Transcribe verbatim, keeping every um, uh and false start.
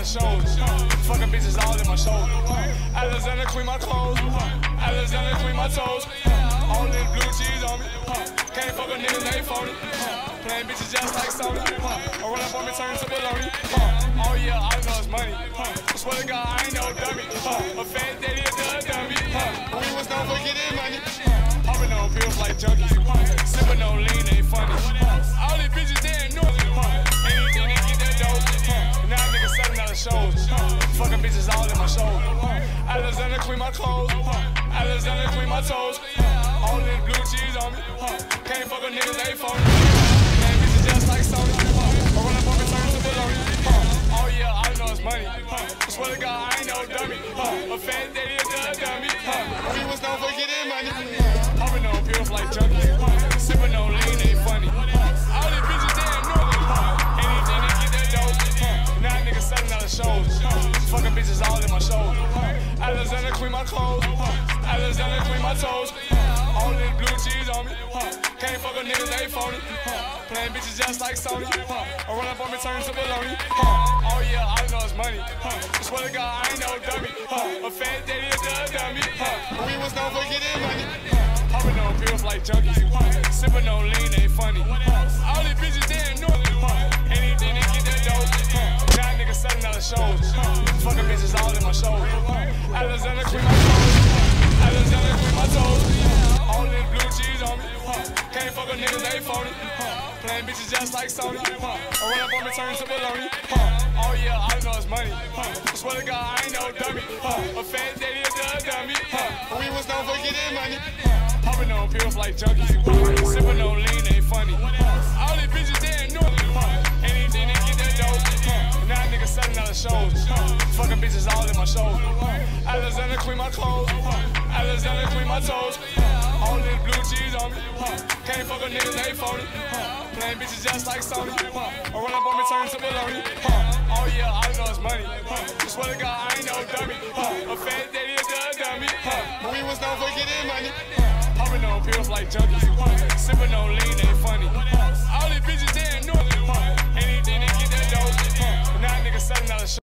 dollar shows. Fucking bitches all in my shoulder. Alexander clean my clothes. Alexander clean my toes. All this blue cheese on me. Can't fuck a nigga, they phony. Playing bitches just like Sony. I run up on me, turn to baloney. Oh yeah, I know it's money. I swear to God, I ain't no dummy. A fat daddy, a dummy. We was known for getting money. Popping on pills like junkies. Sipping on lean ain't funny. All these bitches, they ain't noisy. Anything to get that dope. Now niggas selling out of shows. Fucking bitches all in my shoulder. Alexander clean my clothes. Alexander clean my toes. All this blue cheese on me. Can't fuck a nigga, they phony. Man, bitches just like Sony. I run up on me, turn to baloney. Oh yeah, I know it's money. I swear to God, I ain't no dummy. A fat daddy, a dummy. We was known for getting money. Popping on pills like junkies. Sipping on lean ain't funny. All these bitches, they ain't noisy. Anything to get that dope. Now niggas selling out of shows. Fucking bitches all in my shoulder. Alexander clean my clothes. Alexander clean my toes. All this blue cheese on me. Can't fuck a nigga, they phony. Playing bitches just like Sony. I run up on me, turn to baloney. Oh yeah, I know it's money. I swear to God, I ain't no dummy. A fat daddy, a dummy. We was known for getting money. Popping on pills like junkies. Sipping on lean ain't funny. All these bitches, they ain't noisy. Anything to get that dope. Now niggas selling out of shows. Fucking bitches all in my shoulder. Alexander clean my toes. Alexander clean my toes. All this blue cheese on me. Can't fuck a nigga, they phony. Playing bitches just like Sony. I run up on me, turn to baloney. Oh yeah, I know it's money. I swear to God, I ain't no dummy. A fat daddy, a dummy. We was known for getting money. Popping on pills like junkies. Sipping on lean ain't funny. All these bitches, they ain't noisy. Anything to get that dope. Now niggas selling out of shows. Fucking bitches all in my shoulder. Alexander clean my clothes. Alexander clean my toes. All this blue cheese on me. Can't fuck a nigga, they phony. Playing bitches just like Sony. I run up on me, turn to baloney. Oh yeah, I know it's money. I swear to God, I ain't no dummy. A fat daddy, a dummy. We was known for getting money. Popping on pills like junkies. Sipping on lean ain't funny. All these bitches, they ain't noisy. Anything to get that dope. Now niggas selling out of show.